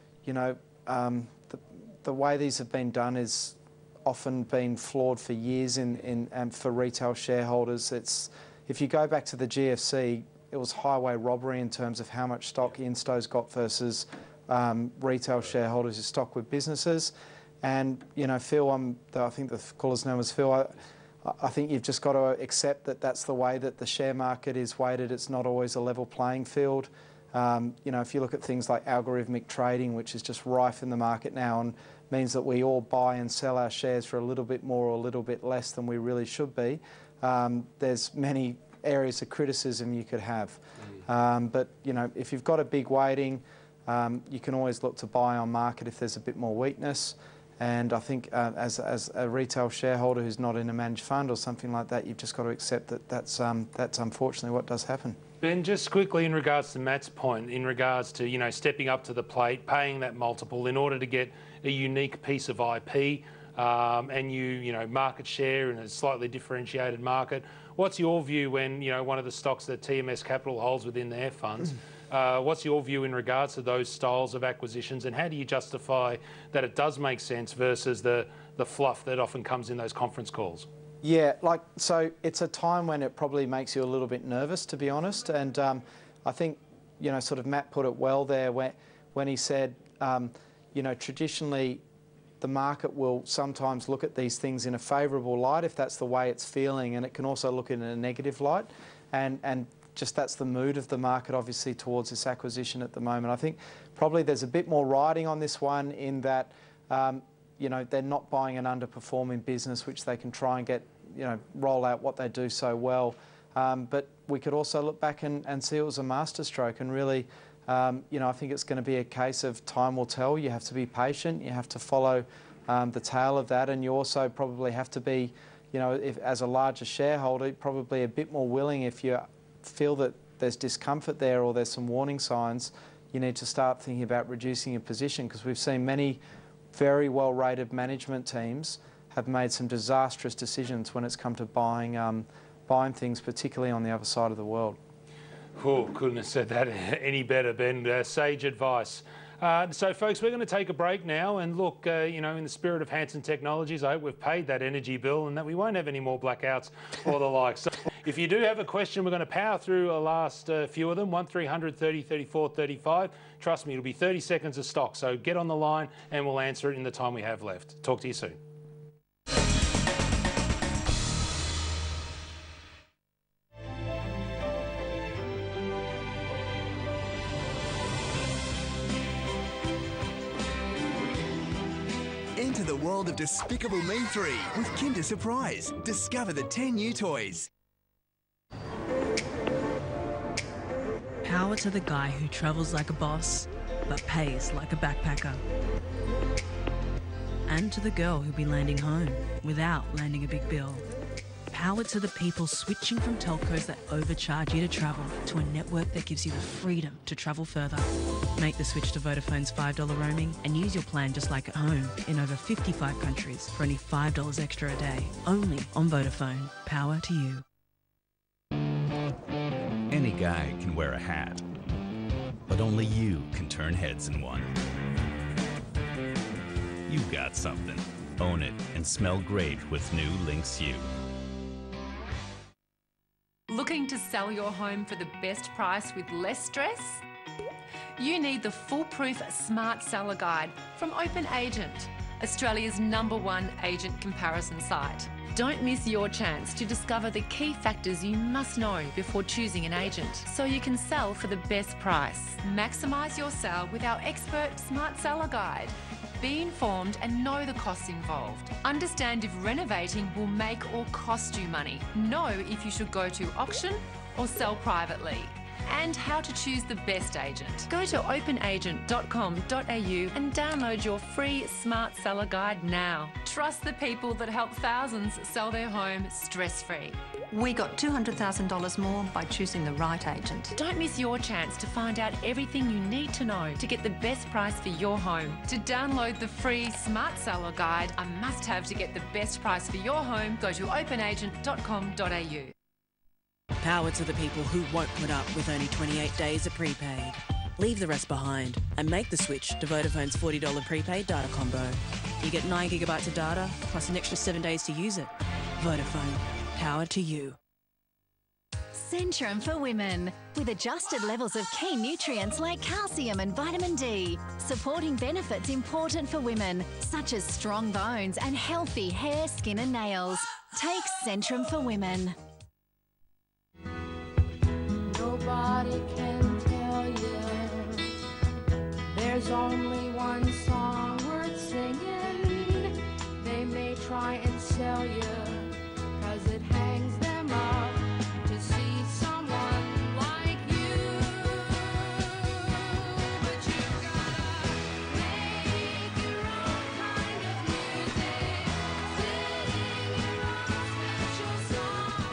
the way these have been done is often been flawed for years and for retail shareholders. If you go back to the GFC, it was highway robbery in terms of how much stock Insto's got versus retail shareholders who stock with businesses. And, Phil, I think the caller's name was Phil, I think you've just got to accept that that's the way that the share market is weighted. It's not always a level playing field. If you look at things like algorithmic trading, which is just rife in the market now and means that we all buy and sell our shares for a little bit more or a little bit less than we really should be, there's many areas of criticism you could have. But, if you've got a big weighting, you can always look to buy on market if there's a bit more weakness. And I think as a retail shareholder who's not in a managed fund or something like that, you've just got to accept that that's unfortunately what does happen. Ben, just quickly in regards to Matt's point, in regards to, stepping up to the plate, paying that multiple in order to get a unique piece of IP and market share in a slightly differentiated market. What's your view when, one of the stocks that TMS Capital holds within their funds, what's your view in regards to those styles of acquisitions, and how do you justify that it does make sense versus the fluff that often comes in those conference calls? Yeah, so it's a time when it probably makes you a little bit nervous, to be honest. And I think, sort of Matt put it well there when he said, traditionally the market will sometimes look at these things in a favourable light if that's the way it's feeling, and it can also look in a negative light. And just that's the mood of the market, obviously, towards this acquisition at the moment. I think probably there's a bit more riding on this one in that, they're not buying an underperforming business, which they can try and get, roll out what they do so well. But we could also look back and see it was a masterstroke, and really, I think it's going to be a case of time will tell. You have to be patient. You have to follow the tail of that, and you also probably have to be, as a larger shareholder, probably a bit more willing if you feel that there's discomfort there or there's some warning signs, you need to start thinking about reducing your position, because we've seen many very well-rated management teams have made some disastrous decisions when it's come to buying things, particularly on the other side of the world. Oh, couldn't have said that any better, Ben. Sage advice. So, folks, we're going to take a break now and look, in the spirit of Hansen Technologies, I hope we've paid that energy bill and that we won't have any more blackouts or the like. So if you do have a question, we're going to power through a last few of them, 1300 30 34 35. Trust me, it'll be 30 seconds of stock. So get on the line and we'll answer it in the time we have left. Talk to you soon. Enter the world of Despicable Me 3 with Kinder Surprise. Discover the 10 new toys. Power to the guy who travels like a boss, but pays like a backpacker. and to the girl who'll be landing home without landing a big bill. Power to the people switching from telcos that overcharge you to travel to a network that gives you the freedom to travel further. Make the switch to Vodafone's $5 roaming and use your plan just like at home in over 55 countries for only $5 extra a day. Only on Vodafone. Power to you. Any guy can wear a hat, but only you can turn heads in one. You've got something. Own it and smell great with new Lynx U. Looking to sell your home for the best price with less stress? You need the foolproof Smart Seller Guide from Open Agent, Australia's #1 agent comparison site. Don't miss your chance to discover the key factors you must know before choosing an agent so you can sell for the best price. Maximise your sale with our expert Smart Seller Guide. Be informed and know the costs involved. Understand if renovating will make or cost you money. Know if you should go to auction or sell privately. And how to choose the best agent. Go to openagent.com.au and download your free Smart Seller Guide now. Trust the people that help thousands sell their home stress-free. We got $200,000 more by choosing the right agent. Don't miss your chance to find out everything you need to know to get the best price for your home. To download the free Smart Seller Guide, a must-have to get the best price for your home, go to openagent.com.au. Power to the people who won't put up with only 28 days of prepaid. Leave the rest behind and make the switch to Vodafone's $40 prepaid data combo. You get 9 gigabytes of data plus an extra 7 days to use it. Vodafone. Power to you. Centrum for Women, with adjusted levels of key nutrients like calcium and vitamin D, supporting benefits important for women, such as strong bones and healthy hair, skin and nails. Take Centrum for Women. Nobody can tell you there's only one song worth singing. They may try and sell you, 'cause it hangs them up to see someone like you. But you gotta make your own kind of music, sing your own special song.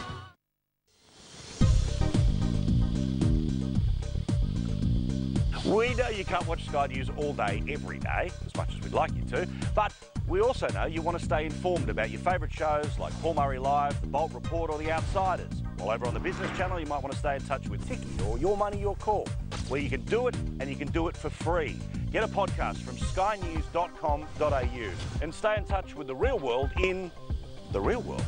We know you can't watch Sky News all day, every day, as much as we'd like you to, but we also know you want to stay informed about your favourite shows like Paul Murray Live, The Bolt Report or The Outsiders. While over on the Business Channel, you might want to stay in touch with Tiki or Your Money, Your Call, where you can do it and you can do it for free. Get a podcast from skynews.com.au and stay in touch with the real world in the real world.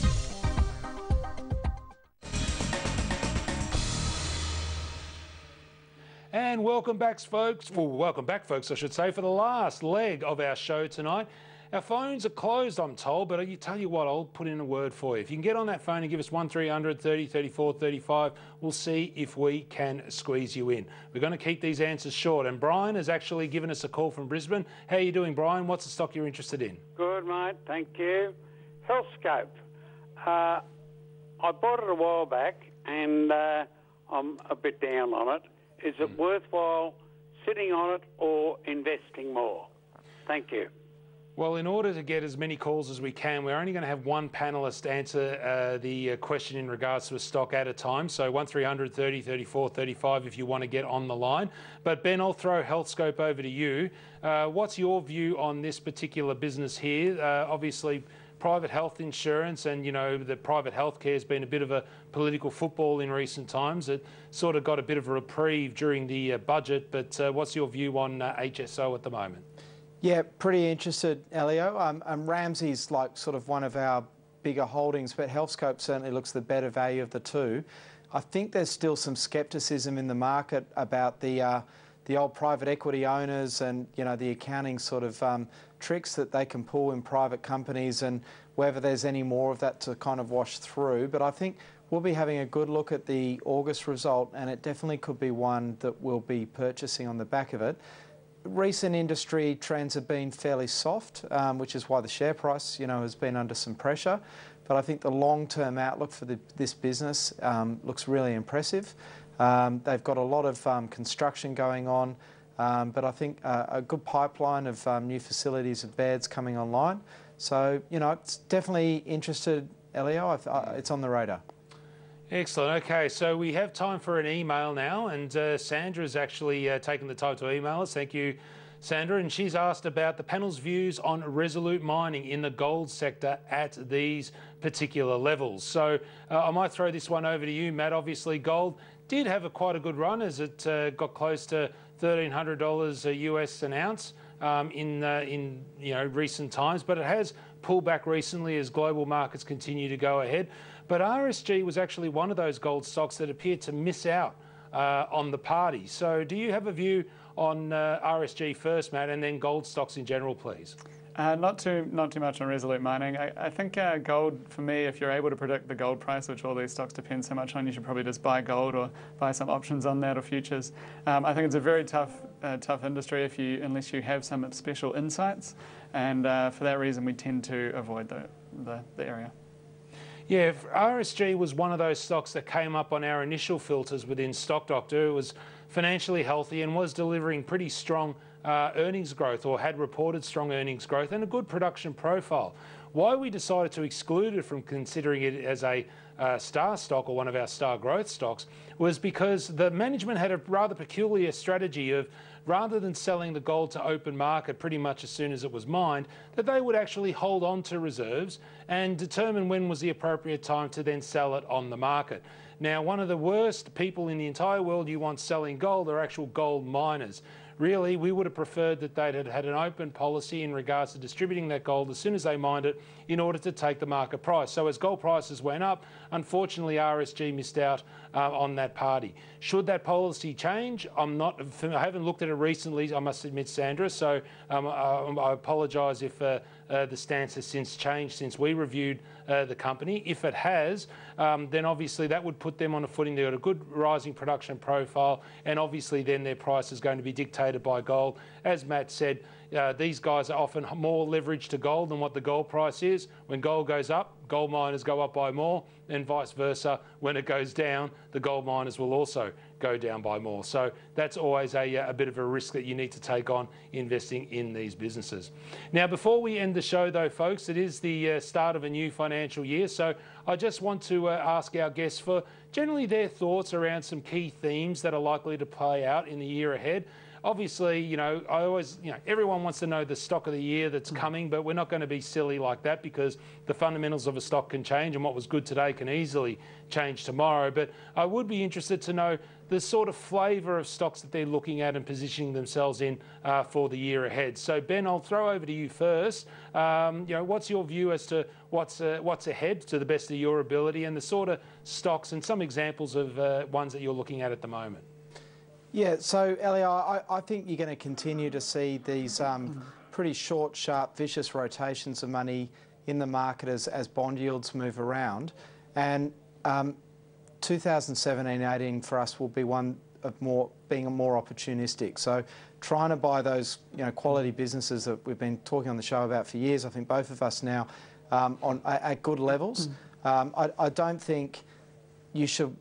And welcome back, folks. Well, welcome back, folks, I should say, for the last leg of our show tonight. Our phones are closed, I'm told, but I tell you what, I'll put in a word for you. If you can get on that phone and give us 1300 30 34 35, we'll see if we can squeeze you in. We're going to keep these answers short. And Brian has actually given us a call from Brisbane. How are you doing, Brian? What's the stock you're interested in? Good, mate. Thank you. HealthScope. I bought it a while back, and I'm a bit down on it. Is it worthwhile sitting on it or investing more? Thank you. Well, in order to get as many calls as we can, we're only going to have one panellist answer the question in regards to a stock at a time. So 1300 30 34 35 if you want to get on the line. But Ben, I'll throw HealthScope over to you. What's your view on this particular business here? Obviously, private health insurance and, you know, the private healthcare has been a bit of a political football in recent times. It sort of got a bit of a reprieve during the budget, but what's your view on HSO at the moment? Yeah, pretty interested, Elio. Ramsay's like sort of one of our bigger holdings, but HealthScope certainly looks the better value of the two. I think there's still some scepticism in the market about the old private equity owners and, you know, the accounting sort of tricks that they can pull in private companies and whether there's any more of that to kind of wash through. But I think we'll be having a good look at the August result, and it definitely could be one that we'll be purchasing on the back of it. Recent industry trends have been fairly soft, which is why the share price, you know, has been under some pressure. But I think the long-term outlook for this business looks really impressive. They've got a lot of construction going on. But I think a good pipeline of new facilities of beds coming online. So, you know, it's definitely interested, Elio. It's on the radar. Excellent. Okay, so we have time for an email now, and Sandra's actually taken the time to email us. Thank you, Sandra. And she's asked about the panel's views on Resolute Mining in the gold sector at these particular levels. So I might throw this one over to you, Matt. Obviously, gold did have quite a good run as it got close to $1,300 US an ounce in recent times, but it has pulled back recently as global markets continue to go ahead. But RSG was actually one of those gold stocks that appeared to miss out on the party. So do you have a view on RSG first, Matt, and then gold stocks in general, please? Not too much on Resolute Mining. I think gold, for me, if you're able to predict the gold price, which all these stocks depend so much on, you should probably just buy gold or buy some options on that or futures. I think it's a very tough industry unless you have some special insights, and for that reason we tend to avoid the area. Yeah, RSG was one of those stocks that came up on our initial filters within Stock Doctor. It was financially healthy and was delivering pretty strong earnings growth, or had reported strong earnings growth and a good production profile. Why we decided to exclude it from considering it as a star stock or one of our star growth stocks was because the management had a rather peculiar strategy of, rather than selling the gold to open market pretty much as soon as it was mined, that they would actually hold on to reserves and determine when was the appropriate time to then sell it on the market. Now, one of the worst people in the entire world you want selling gold are actual gold miners. Really, we would have preferred that they'd had an open policy in regards to distributing that gold as soon as they mined it in order to take the market price. So as gold prices went up, unfortunately RSG missed out on that party. Should that policy change? I haven't looked at it recently, I must admit, Sandra, so I apologise if the stance has since changed since we reviewed the company. If it has, then obviously that would put them on a footing. They've got a good rising production profile, and obviously then their price is going to be dictated by gold. As Matt said, these guys are often more leveraged to gold than what the gold price is. When gold goes up, gold miners go up by more, and vice versa. When it goes down, the gold miners will also go down by more. So that's always a bit of a risk that you need to take on investing in these businesses. Now, before we end the show though, folks, it is the start of a new financial year. So I just want to ask our guests for generally their thoughts around some key themes that are likely to play out in the year ahead. Obviously, you know, everyone wants to know the stock of the year that's coming, but we're not going to be silly like that, because the fundamentals of a stock can change, and what was good today can easily change tomorrow. But I would be interested to know the sort of flavour of stocks that they're looking at and positioning themselves in for the year ahead. So Ben, I'll throw over to you first. What's your view as to what's ahead to the best of your ability, and the sort of stocks and some examples of ones that you're looking at the moment? Yeah, so Elio, I think you're going to continue to see these pretty short, sharp, vicious rotations of money in the market as bond yields move around. And 2017-18 for us will be one of being more opportunistic. So trying to buy those quality businesses that we've been talking on the show about for years. I think both of us now at good levels. I don't think you should.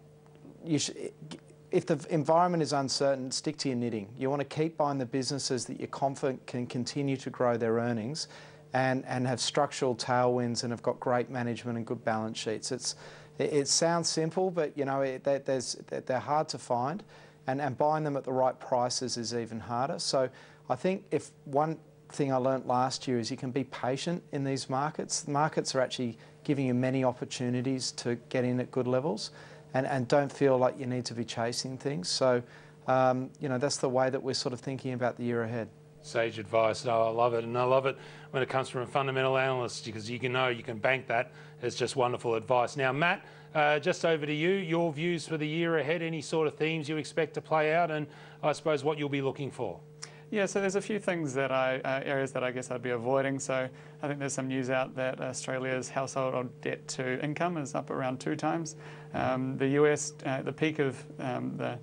If the environment is uncertain, stick to your knitting. You want to keep buying the businesses that you're confident can continue to grow their earnings and have structural tailwinds and have got great management and good balance sheets. It sounds simple, but they're hard to find, and buying them at the right prices is even harder. So I think if one thing I learnt last year is you can be patient in these markets. The markets are actually giving you many opportunities to get in at good levels. And don't feel like you need to be chasing things. So, that's the way that we're sort of thinking about the year ahead. Sage advice. No, I love it. And I love it when it comes from a fundamental analyst, because you can bank that. It's just wonderful advice. Now, Matt, just over to you. Your views for the year ahead, any sort of themes you expect to play out, and I suppose what you'll be looking for. Yeah, so there's a few things areas that I guess I'd be avoiding. So I think there's some news out that Australia's household debt to income is up around 2 times. The US, the peak of the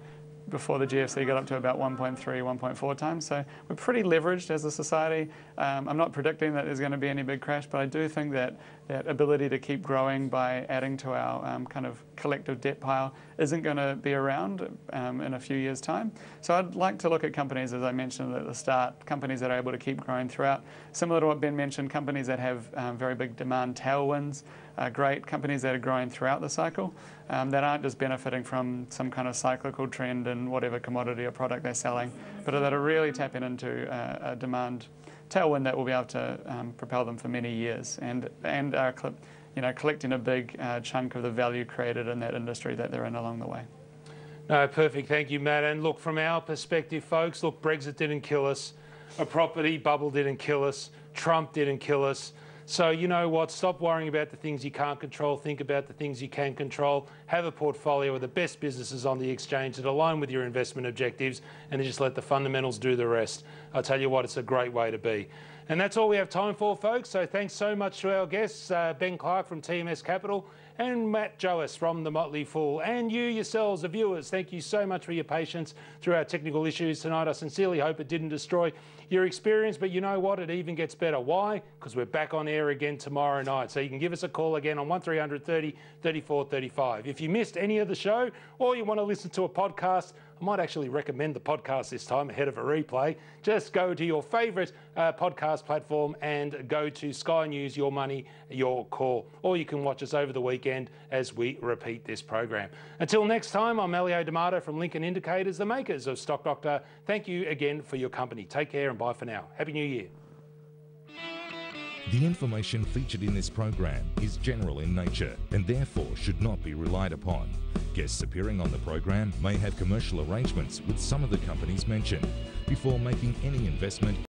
before the GFC got up to about 1.3, 1.4 times. So we're pretty leveraged as a society. I'm not predicting that there's going to be any big crash, but I do think that that ability to keep growing by adding to our kind of collective debt pile isn't going to be around in a few years' time. So I'd like to look at companies, as I mentioned at the start, companies that are able to keep growing throughout. Similar to what Ben mentioned, companies that have very big demand tailwinds, great companies that are growing throughout the cycle, that aren't just benefiting from some kind of cyclical trend in whatever commodity or product they're selling, but that are really tapping into a demand tailwind that will be able to propel them for many years, and are collecting a big chunk of the value created in that industry that they're in along the way. No, perfect. Thank you, Matt. And look, from our perspective, folks, look, Brexit didn't kill us. A property bubble didn't kill us. Trump didn't kill us. So you know what? Stop worrying about the things you can't control. Think about the things you can control. Have a portfolio of the best businesses on the exchange that align with your investment objectives, and then just let the fundamentals do the rest. I'll tell you what, it's a great way to be. And that's all we have time for, folks. So thanks so much to our guests, Ben Clark from TMS Capital and Matt Joas from The Motley Fool. And you yourselves, the viewers, thank you so much for your patience through our technical issues tonight. I sincerely hope it didn't destroy your experience, but you know what? It even gets better. Why? Because we're back on air again tomorrow night. So you can give us a call again on 1300 30 34 35. If you missed any of the show or you want to listen to a podcast, I might actually recommend the podcast this time ahead of a replay. Just go to your favourite podcast platform and go to Sky News, Your Money, Your Call. Or you can watch us over the weekend as we repeat this program. Until next time, I'm Elio D'Amato from Lincoln Indicators, the makers of Stock Doctor. Thank you again for your company. Take care and bye for now. Happy New Year. The information featured in this program is general in nature and therefore should not be relied upon. Guests appearing on the program may have commercial arrangements with some of the companies mentioned. Before making any investment,